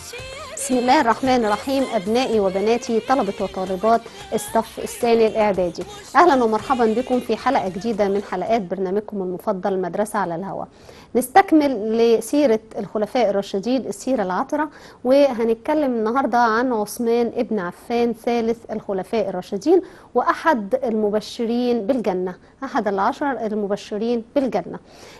بسم الله الرحمن الرحيم. أبنائي وبناتي طلبة وطالبات الصف الثاني الإعدادي، أهلا ومرحبا بكم في حلقة جديدة من حلقات برنامجكم المفضل مدرسة على الهواء. نستكمل لسيرة الخلفاء الراشدين السيرة العطرة، وهنتكلم النهاردة عن عثمان ابن عفان ثالث الخلفاء الراشدين وأحد المبشرين بالجنة، أحد العشر المبشرين بالجنة.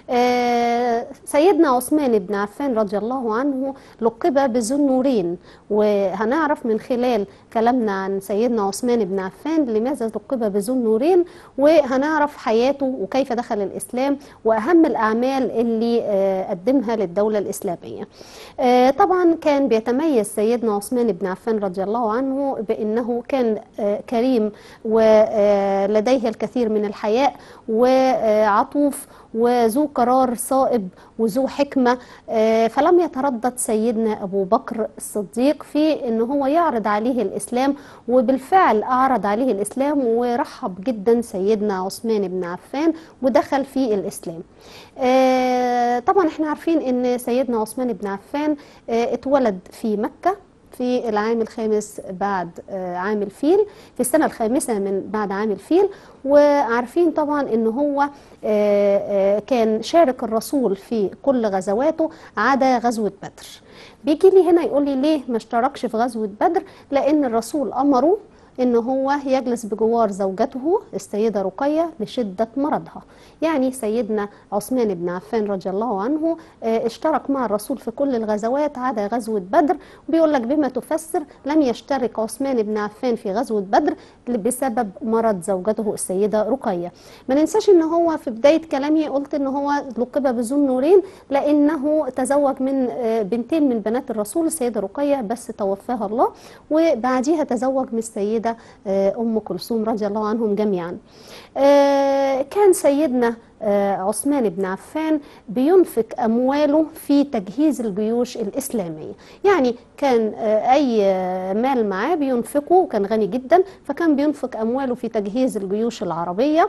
سيدنا عثمان بن عفان رضي الله عنه لقب بذو النورين، وهنعرف من خلال كلامنا عن سيدنا عثمان بن عفان لماذا لقب بذو النورين، وهنعرف حياته وكيف دخل الإسلام وأهم الأعمال اللي قدمها للدولة الإسلامية. طبعا كان بيتميز سيدنا عثمان بن عفان رضي الله عنه بأنه كان كريم ولديه الكثير من الحياء وعطوف وذو قرار صائب وذو حكمة، فلم يتردد سيدنا أبو بكر الصديق في أنه هو يعرض عليه الإسلام، وبالفعل أعرض عليه الإسلام ورحب جدا سيدنا عثمان بن عفان ودخل في الإسلام. طبعا احنا عارفين أن سيدنا عثمان بن عفان اتولد في مكة في العام الخامس بعد عام الفيل، في السنة الخامسة من بعد عام الفيل، وعارفين طبعا ان هو كان شارك الرسول في كل غزواته عدا غزوة بدر. بيجي لي هنا يقول لي ليه ما اشتركش في غزوة بدر؟ لان الرسول امره إن هو يجلس بجوار زوجته السيدة رقية لشدة مرضها. يعني سيدنا عثمان بن عفان رضي الله عنه اشترك مع الرسول في كل الغزوات عدا غزوة بدر، وبيقول لك بما تفسر لم يشترك عثمان بن عفان في غزوة بدر بسبب مرض زوجته السيدة رقية. ما ننساش إن هو في بداية كلامي قلت إن هو لقب بذو النورين لأنه تزوج من بنتين من بنات الرسول السيدة رقية بس توفاها الله، وبعديها تزوج من السيدة أم كلثوم رضي الله عنهم جميعا. كان سيدنا عثمان بن عفان بينفق أمواله في تجهيز الجيوش الإسلامية، يعني كان أي مال معاه بينفقه، وكان غني جدا فكان بينفق أمواله في تجهيز الجيوش العربية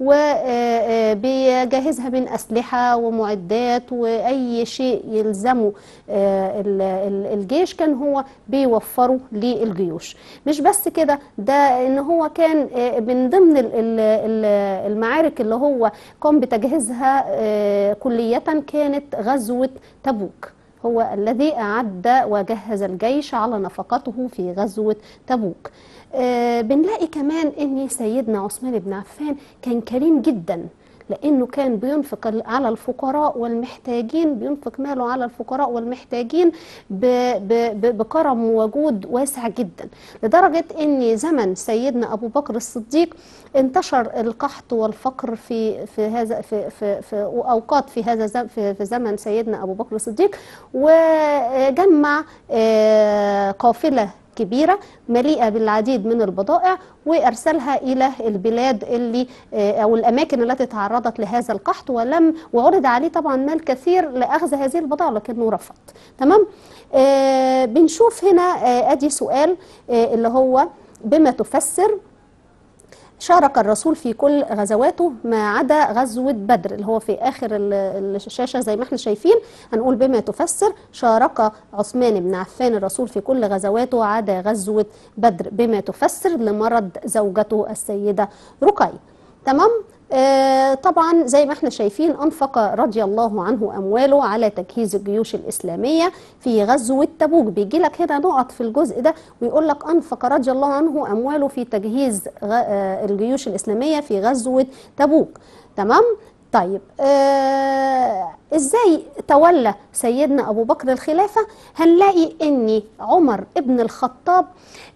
وبيجهزها من أسلحة ومعدات وأي شيء يلزمه الجيش كان هو بيوفره للجيوش. مش بس كده، ده إن هو كان من ضمن المعارك اللي هو قام بتجهيزها كلية كانت غزوة تبوك، هو الذي أعد وجهز الجيش على نفقته في غزوة تبوك. بنلاقي كمان أن سيدنا عثمان بن عفان كان كريم جدا، لأنه كان بينفق على الفقراء والمحتاجين، بينفق ماله على الفقراء والمحتاجين بكرم وجود واسع جدا، لدرجة أن زمن سيدنا أبو بكر الصديق انتشر القحط والفقر في هذا في أوقات في زمن سيدنا أبو بكر الصديق، وجمع قافلة كبيرة مليئة بالعديد من البضائع وأرسلها إلى البلاد اللي أو الأماكن التي تعرضت لهذا القحط، وعرض عليه طبعا مال كثير لأخذ هذه البضائع لكنه رفض. تمام. بنشوف هنا أدي سؤال اللي هو بما تفسر شارك الرسول في كل غزواته ما عدا غزوة بدر، اللي هو في آخر الشاشة زي ما احنا شايفين. هنقول بما تفسر شارك عثمان بن عفان الرسول في كل غزواته عدا غزوة بدر بما تفسر لمرض زوجته السيدة رقية. تمام. طبعا زي ما احنا شايفين أنفق رضي الله عنه أمواله على تجهيز الجيوش الإسلامية في غزوة تبوك. بيجي لك هنا نقط في الجزء ده ويقول لك أنفق رضي الله عنه أمواله في تجهيز الجيوش الإسلامية في غزوة تبوك. تمام. طيب ازاي تولى سيدنا ابو بكر الخلافه؟ هنلاقي ان عمر ابن الخطاب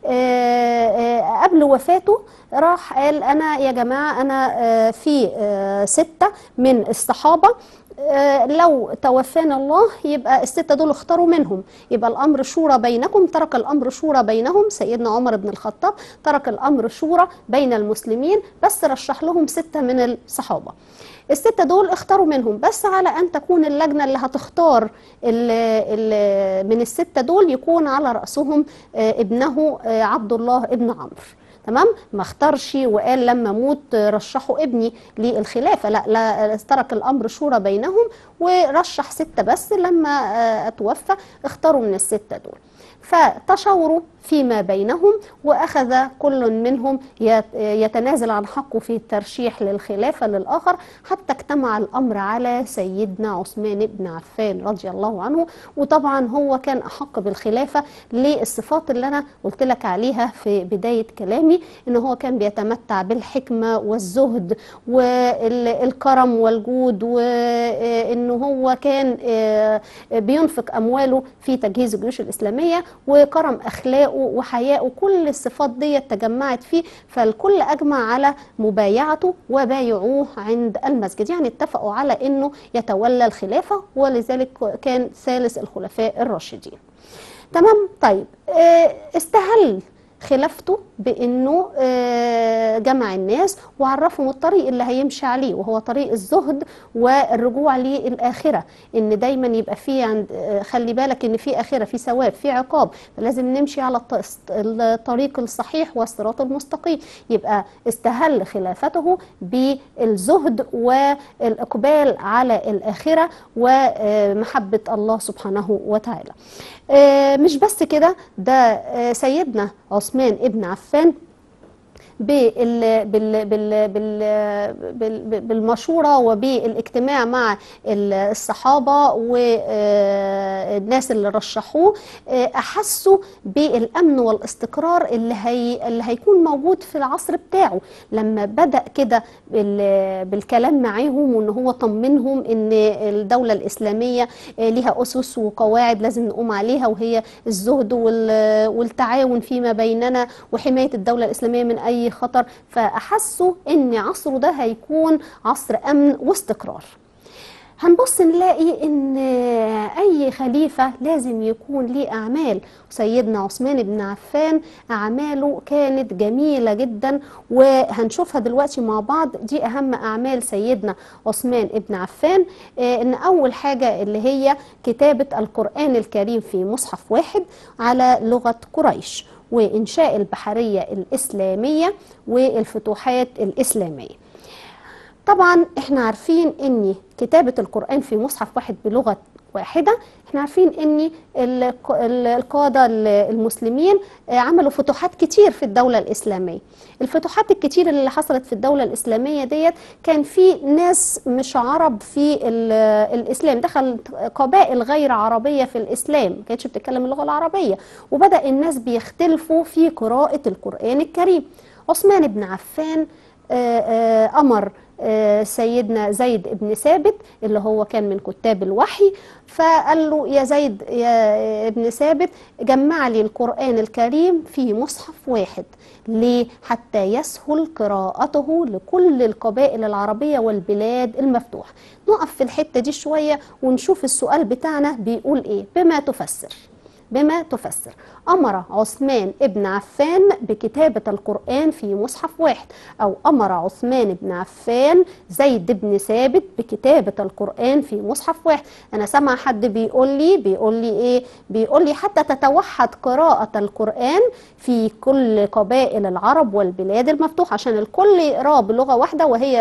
قبل وفاته راح قال انا يا جماعه انا في 6 من الصحابه لو توفانا الله يبقى ال6 دول اختاروا منهم، يبقى الأمر شورى بينكم. ترك الأمر شورى بينهم، سيدنا عمر بن الخطاب ترك الأمر شورى بين المسلمين، بس رشح لهم 6 من الصحابة. ال6 دول اختاروا منهم، بس على أن تكون اللجنة اللي هتختار من ال6 دول يكون على رأسهم ابنه عبد الله ابن عمرو. تمام، ما اختارش وقال لما اموت رشحوا ابني للخلافه، لا لا، ترك الامر شورى بينهم ورشح 6 بس. لما اتوفى اختاروا من ال6 دول، فتشاوروا فيما بينهم، وأخذ كل منهم يتنازل عن حقه في الترشيح للخلافة للآخر، حتى اجتمع الأمر على سيدنا عثمان بن عفان رضي الله عنه. وطبعا هو كان أحق بالخلافة للصفات اللي أنا قلت لك عليها في بداية كلامي، إن هو كان بيتمتع بالحكمة والزهد والكرم والجود، وإنه هو كان بينفق أمواله في تجهيز الجيوش الإسلامية، وكرم أخلاقه وحياءه، كل الصفات دي تجمعت فيه، فالكل أجمع على مبايعته وبايعوه عند المسجد، يعني اتفقوا على أنه يتولى الخلافة، ولذلك كان ثالث الخلفاء الراشدين. تمام. طيب استهل خلافته بأنه جمع الناس وعرفهم الطريق اللي هيمشي عليه، وهو طريق الزهد والرجوع للآخرة، إن دايما يبقى فيه عند خلي بالك إن في آخرة، في ثواب، في عقاب، فلازم نمشي على الطريق الصحيح والصراط المستقيم. يبقى استهل خلافته بالزهد والإقبال على الآخرة ومحبة الله سبحانه وتعالى. مش بس كده، ده سيدنا عثمان ابن عفان بالمشورة وبالاجتماع مع الصحابة والناس اللي رشحوه، أحسوا بالأمن والاستقرار اللي هيكون موجود في العصر بتاعه. لما بدأ كده بالكلام معاهم، وإن هو طمنهم إن الدولة الإسلامية لها أسس وقواعد لازم نقوم عليها، وهي الزهد والتعاون فيما بيننا وحماية الدولة الإسلامية من أي خطر، فأحسوا ان عصره ده هيكون عصر امن واستقرار. هنبص نلاقي ان اي خليفة لازم يكون ليه اعمال، وسيدنا عثمان بن عفان اعماله كانت جميلة جدا، وهنشوفها دلوقتي مع بعض. دي اهم اعمال سيدنا عثمان بن عفان، ان اول حاجة اللي هي كتابة القرآن الكريم في مصحف واحد على لغة قريش، وإنشاء البحرية الإسلامية والفتوحات الإسلامية. طبعا احنا عارفين ان كتابة القرآن في مصحف واحد بلغة واحدة، احنا عارفين ان القادة المسلمين عملوا فتوحات كتير في الدولة الإسلامية. الفتوحات الكتير اللي حصلت في الدولة الإسلامية ديت كان في ناس مش عرب في الإسلام، دخل قبائل غير عربية في الإسلام ما كانتش بتتكلم اللغة العربية، وبدأ الناس بيختلفوا في قراءة القرآن الكريم. عثمان بن عفان أمر سيدنا زيد بن ثابت اللي هو كان من كتاب الوحي، فقال له يا زيد يا ابن ثابت جمع لي القرآن الكريم في مصحف واحد. ليه؟ حتى يسهل قراءته لكل القبائل العربية والبلاد المفتوحة. نقف في الحتة دي شوية ونشوف السؤال بتاعنا بيقول ايه. بما تفسر أمر عثمان ابن عفان بكتابة القرآن في مصحف واحد، أو أمر عثمان بن عفان زيد بن ثابت بكتابة القرآن في مصحف واحد. أنا سمع حد بيقول لي إيه؟ بيقول لي حتى تتوحد قراءة القرآن في كل قبائل العرب والبلاد المفتوحة، عشان الكل يقرأ بلغة واحدة وهي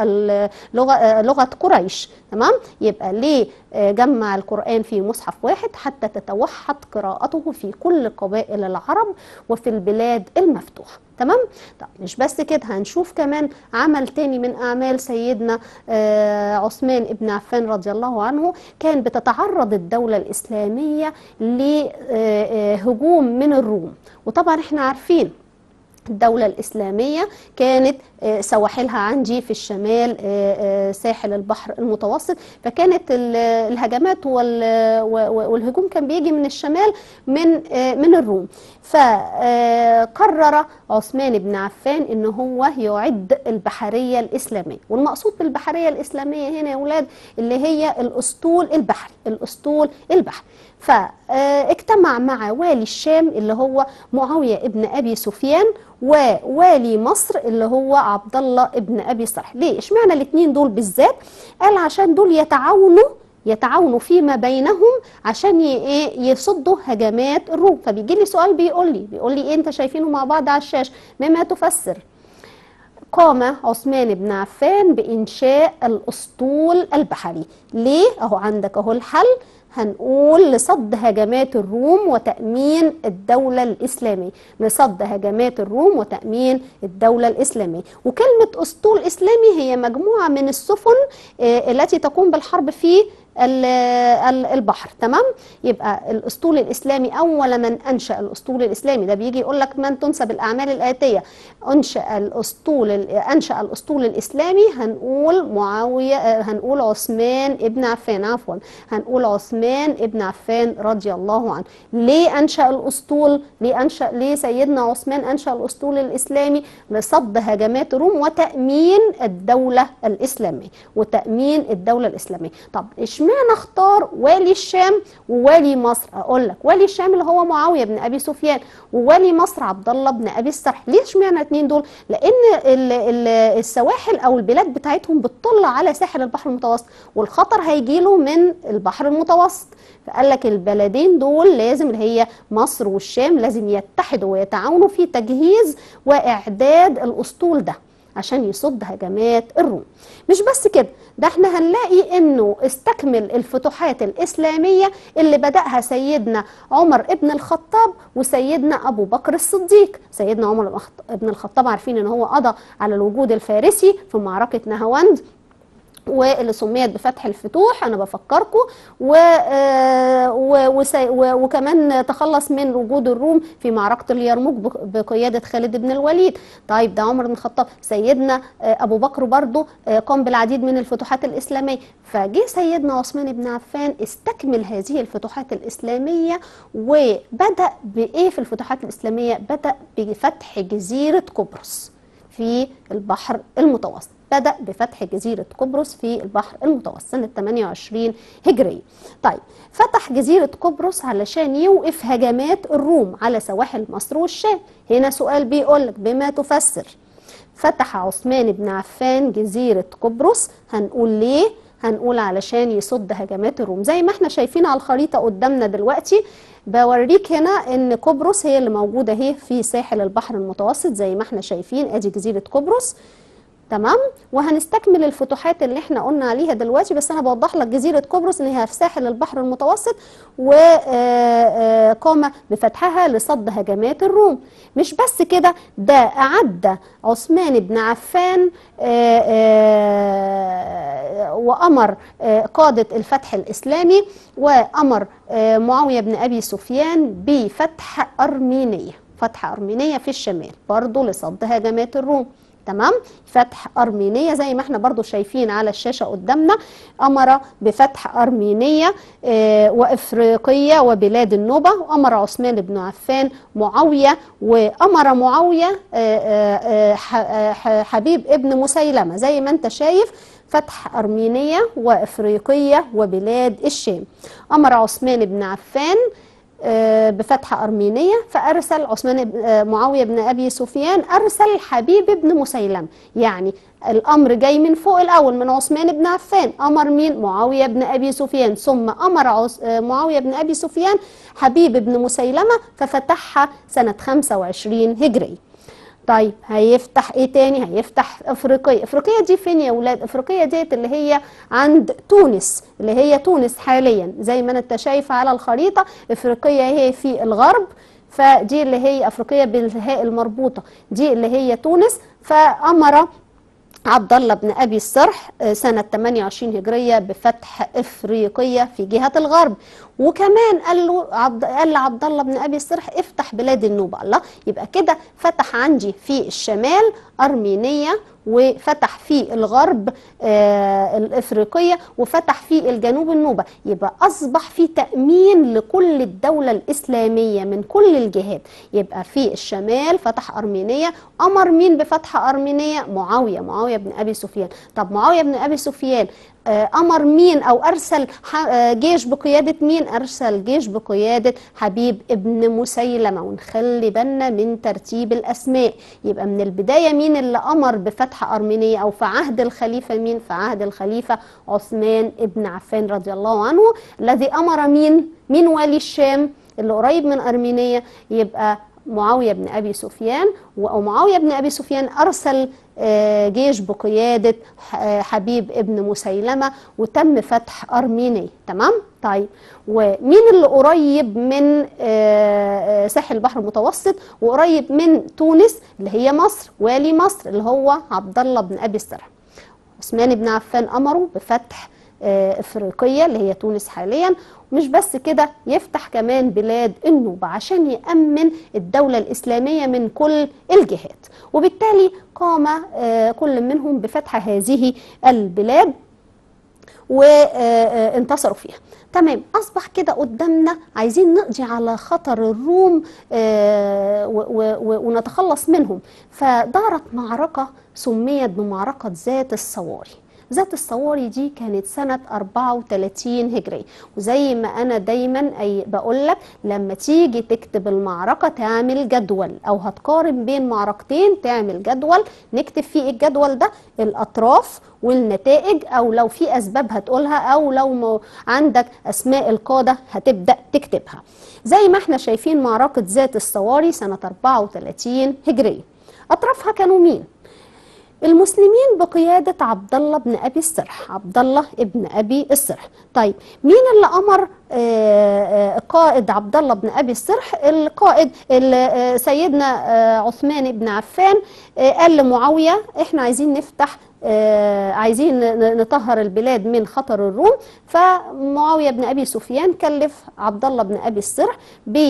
لغة قريش. تمام؟ يبقى ليه جمع القرآن في مصحف واحد؟ حتى تتوحد قراءته في كل قبائل العرب وفي البلاد المفتوحة. تمام؟ طب مش بس كده، هنشوف كمان عمل تاني من أعمال سيدنا عثمان ابن عفان رضي الله عنه. كان بتتعرض الدولة الإسلامية لهجوم من الروم، وطبعا احنا عارفين الدولة الإسلامية كانت سواحلها عندي في الشمال ساحل البحر المتوسط، فكانت الهجمات والهجوم كان بيجي من الشمال من الروم. فقرر عثمان بن عفان ان هو يعد البحرية الإسلامية، والمقصود بالبحرية الإسلامية هنا يا أولاد اللي هي الأسطول البحري. فاجتمع مع والي الشام اللي هو معاوية ابن أبي سفيان، ووالي مصر اللي هو عبد الله ابن أبي صالح. ليه اشمعنى الاثنين دول بالذات؟ قال عشان دول يتعاونوا فيما بينهم عشان يصدوا هجمات الروم. فبيجي لي سؤال بيقول لي إيه انت شايفينه مع بعض على الشاشة؟ مما تفسر قام عثمان بن عفان بإنشاء الأسطول البحري. ليه؟ أهو عندك أهو الحل. هنقول لصد هجمات الروم وتأمين الدولة الإسلامية، لصد هجمات الروم وتأمين الدولة الإسلامية. وكلمة أسطول إسلامي هي مجموعة من السفن التي تقوم بالحرب في البحر. تمام؟ يبقى الأسطول الإسلامي، أول من أنشأ الأسطول الإسلامي ده بيجي يقول لك من تنسب الأعمال الآتية. أنشأ الأسطول الإسلامي، هنقول معاوية، هنقول عثمان ابن عفان، عفوا هنقول عثمان ابن عفان رضي الله عنه. ليه أنشأ الأسطول؟ ليه سيدنا عثمان أنشأ الأسطول الإسلامي؟ لصد هجمات الروم وتأمين الدولة الإسلامية، وتأمين الدولة الإسلامية. طب اشمعنى اختار والي الشام ووالي مصر؟ اقول لك والي الشام اللي هو معاويه بن ابي سفيان، ووالي مصر عبد الله بن ابي السرح. ليه اشمعنى الاثنين دول؟ لان السواحل او البلاد بتاعتهم بتطل على ساحل البحر المتوسط، والخطر هيجي له من البحر المتوسط. فقال لك البلدين دول لازم، اللي هي مصر والشام، لازم يتحدوا ويتعاونوا في تجهيز واعداد الاسطول ده عشان يصد هجمات الروم. مش بس كده، ده احنا هنلاقي انه استكمل الفتوحات الإسلامية اللي بدأها سيدنا عمر ابن الخطاب وسيدنا أبو بكر الصديق. سيدنا عمر ابن الخطاب عارفين ان هو قضى على الوجود الفارسي في معركة نهاوند، واللي سميت بفتح الفتوح، انا بفكركم، وكمان تخلص من وجود الروم في معركة اليرموك بقيادة خالد بن الوليد. طيب ده عمر بن الخطاب. سيدنا ابو بكر برضو قام بالعديد من الفتوحات الاسلامية. فجه سيدنا عثمان بن عفان استكمل هذه الفتوحات الاسلامية، وبدأ بايه في الفتوحات الاسلامية؟ بدأ بفتح جزيرة قبرص في البحر المتوسط. بدأ بفتح جزيرة قبرص في البحر المتوسط سنة 28 هجرية. طيب فتح جزيرة قبرص علشان يوقف هجمات الروم على سواحل مصر والشام. هنا سؤال بيقولك بما تفسر فتح عثمان بن عفان جزيرة قبرص. هنقول ليه؟ هنقول علشان يصد هجمات الروم. زي ما احنا شايفين على الخريطة قدامنا دلوقتي، بوريك هنا ان قبرص هي اللي موجودة اهي في ساحل البحر المتوسط زي ما احنا شايفين، ادي جزيرة قبرص. تمام؟ وهنستكمل الفتوحات اللي احنا قلنا عليها دلوقتي، بس انا بوضح لك جزيرة قبرص اللي هي في ساحل البحر المتوسط، وقام بفتحها لصد هجمات الروم. مش بس كده، ده أعد عثمان بن عفان وأمر قادة الفتح الإسلامي، وأمر معاوية بن أبي سفيان بفتح أرمينية، فتح أرمينية في الشمال برضو لصد هجمات الروم. تمام؟ فتح أرمينية زي ما احنا برضو شايفين على الشاشة قدامنا. أمر بفتح أرمينية وإفريقية وبلاد النوبة. وأمر عثمان بن عفان معاوية، وأمر معاوية حبيب ابن مسيلمة زي ما انت شايف، فتح أرمينية وإفريقية وبلاد الشام. أمر عثمان بن عفان بفتح أرمينية، فأرسل معاوية بن أبي سفيان أرسل حبيب بن مسيلمة. يعني الأمر جاي من فوق الأول من عثمان بن عفان. أمر مين؟ معاوية بن أبي سفيان، ثم أمر معاوية بن أبي سفيان حبيب بن مسيلمة ففتحها سنة 25 هجري. طيب هيفتح ايه تاني؟ هيفتح افريقيا. افريقيا دي فين يا ولاد؟ افريقيا ديت اللي هي عند تونس، اللي هي تونس حاليا زي ما انت شايفه على الخريطه. افريقيا هي في الغرب، فدي اللي هي افريقيا بالهاء المربوطه، دي اللي هي تونس. فامر عبد الله بن أبي السرح سنة 28 هجرية بفتح إفريقيا في جهة الغرب. وكمان قال لعبد الله بن أبي السرح افتح بلاد النوبة. الله، يبقى كده فتح عندي في الشمال أرمينية، وفتح في الغرب الإفريقية، وفتح في الجنوب النوبة. يبقى أصبح في تأمين لكل الدولة الإسلامية من كل الجهات. يبقى في الشمال فتح أرمينية. أمر مين بفتح أرمينية؟ معاوية بن أبي سفيان. طب معاوية بن أبي سفيان أمر مين أو أرسل جيش بقيادة مين؟ أرسل جيش بقيادة حبيب ابن مسيلمة. ونخلي بالنا من ترتيب الأسماء، يبقى من البداية مين اللي أمر بفتح أرمينيا أو في عهد الخليفة مين؟ في عهد الخليفة عثمان ابن عفان رضي الله عنه، الذي أمر مين والي الشام اللي قريب من أرمينيا؟ يبقى معاوية بن أبي سفيان. ومعاوية بن أبي سفيان أرسل جيش بقيادة حبيب ابن مسيلمة وتم فتح أرمينيا. تمام؟ طيب، ومين اللي قريب من ساحل البحر المتوسط وقريب من تونس اللي هي مصر؟ والي مصر اللي هو عبد الله بن أبي السرح. عثمان بن عفان أمره بفتح إفريقيا اللي هي تونس حاليا. مش بس كده، يفتح كمان بلاد النوبة عشان يأمن الدولة الإسلامية من كل الجهات. وبالتالي قام كل منهم بفتح هذه البلاد وانتصروا فيها. تمام، أصبح كده قدامنا عايزين نقضي على خطر الروم ونتخلص منهم. فدارت معركة سميت بمعركة ذات الصواري. ذات الصواري دي كانت سنة 34 هجرية. وزي ما أنا دايما بقول لك، لما تيجي تكتب المعركة تعمل جدول، أو هتقارن بين معركتين تعمل جدول نكتب فيه الجدول ده الأطراف والنتائج، أو لو في أسباب هتقولها، أو لو عندك أسماء القادة هتبدأ تكتبها. زي ما احنا شايفين معركة ذات الصواري سنة 34 هجرية. أطرافها كانوا مين؟ المسلمين بقيادة عبد الله بن أبي السرح. عبد الله بن أبي السرح. طيب، مين اللي أمر قائد عبد الله بن أبي السرح؟ القائد سيدنا عثمان بن عفان قال لمعاوية احنا عايزين نفتح عايزين نطهر البلاد من خطر الروم. فمعاوية بن أبي سفيان كلف عبد الله بن أبي السرح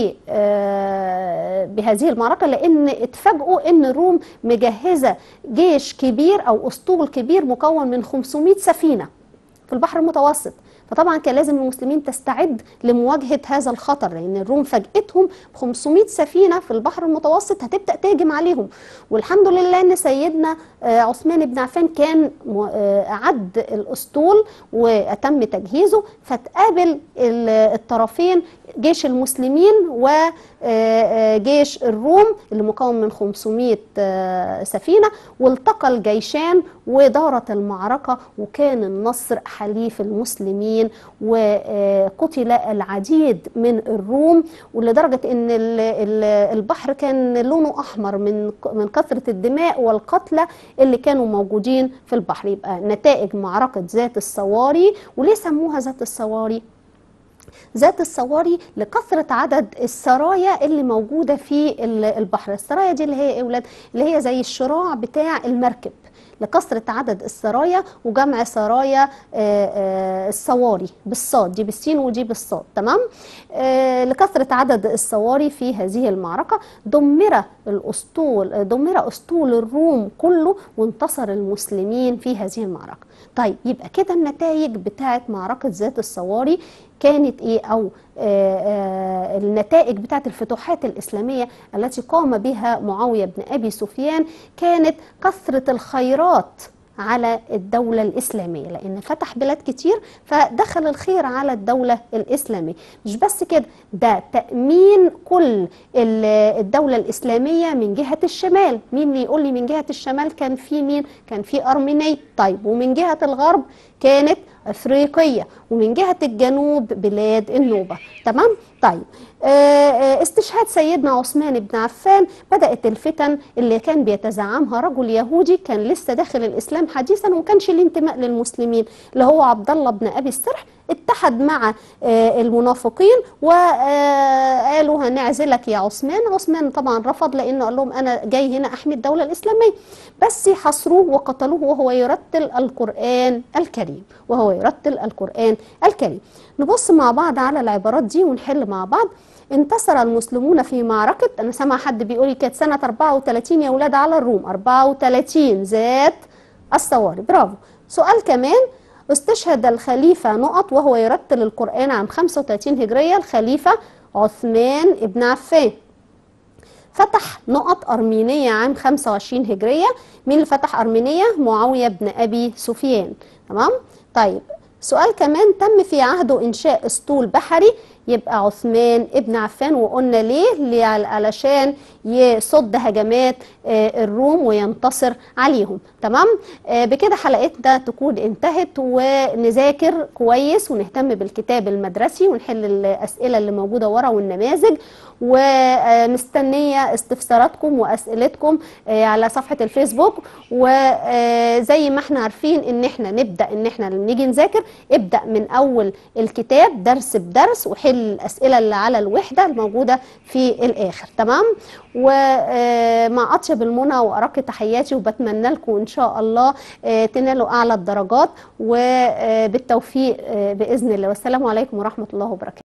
بهذه المعركة، لأن اتفاجئوا أن الروم مجهزة جيش كبير أو أسطول كبير مكون من 500 سفينة في البحر المتوسط. فطبعا كان لازم المسلمين تستعد لمواجهة هذا الخطر، لأن الروم فاجئتهم ب 500 سفينة في البحر المتوسط هتبدأ تهجم عليهم. والحمد لله أن سيدنا عثمان بن عفان كان أعد الأسطول وأتم تجهيزه. فتقابل الطرفين، جيش المسلمين وجيش الروم اللي مكون من 500 سفينة، والتقى الجيشان ودارت المعركة، وكان النصر حليف المسلمين، وقتل العديد من الروم، ولدرجة ان البحر كان لونه احمر من كثرة الدماء والقتلى اللي كانوا موجودين في البحر. يبقى نتائج معركة ذات الصواري. وليه سموها ذات الصواري؟ ذات الصواري لكثرة عدد السرايا اللي موجودة في البحر. السرايا دي اللي هي ايه ولاد؟ اللي هي زي الشراع بتاع المركب، لكثرة عدد السرايا، وجمع سرايا الصواري بالصاد، دي بالسين ودي بالصاد. تمام؟ لكثرة عدد السواري في هذه المعركة دمر أسطول الروم كله، وانتصر المسلمين في هذه المعركة. طيب، يبقى كده النتائج بتاعت معركة ذات الصواري كانت ايه؟ او النتائج بتاعت الفتوحات الإسلامية التي قام بها معاوية بن أبي سفيان كانت كثرة الخيرات على الدولة الإسلامية، لأن فتح بلاد كتير فدخل الخير على الدولة الإسلامية. مش بس كده، ده تأمين كل الدولة الإسلامية من جهة الشمال. مين اللي يقول لي من جهة الشمال كان في مين؟ كان في أرمينيا. طيب، ومن جهة الغرب كانت أفريقية، ومن جهة الجنوب بلاد النوبة. تمام؟ طيب، استشهاد سيدنا عثمان بن عفان بدأت الفتن اللي كان بيتزعمها رجل يهودي كان لسه داخل الإسلام حديثا وما كانش ليه انتماء للمسلمين، اللي هو عبد الله بن أبي السرح. اتحد مع المنافقين وقالوا هنعزلك يا عثمان. عثمان طبعا رفض، لأنه قال لهم أنا جاي هنا أحمي الدولة الإسلامية. بس حصروه وقتلوه وهو يرتل القرآن الكريم، نبص مع بعض على العبارات دي ونحل مع بعض. انتصر المسلمون في معركة، أنا سمع حد بيقولي كانت سنة 34 يا ولاد على الروم، 34 ذات الصواري. برافو. سؤال كمان، استشهد الخليفة وهو يرتل القرآن عام 35 هجرية الخليفة عثمان بن عفان. فتح أرمينية عام 25 هجرية. مين اللي فتح أرمينية؟ معاوية بن أبي سفيان. تمام؟ طيب سؤال كمان، تم في عهده إنشاء أسطول بحري، يبقى عثمان ابن عفان. وقلنا ليه؟ علشان يصد هجمات الروم وينتصر عليهم. تمام. بكده حلقتنا تكون انتهت، ونذاكر كويس ونهتم بالكتاب المدرسي ونحل الأسئلة اللي موجودة ورا والنماذج، ومستنية استفساراتكم وأسئلتكم على صفحة الفيسبوك. وزي ما احنا عارفين ان احنا نبدأ ان احنا لما نيجي نذاكر ابدأ من أول الكتاب درس بدرس، وحل الأسئلة اللي على الوحدة الموجودة في الآخر. تمام. ومع أطيب المنى وأرق تحياتي، وبتمنى لكم إن شاء الله تنالوا أعلى الدرجات، وبالتوفيق بإذن الله. والسلام عليكم ورحمة الله وبركاته.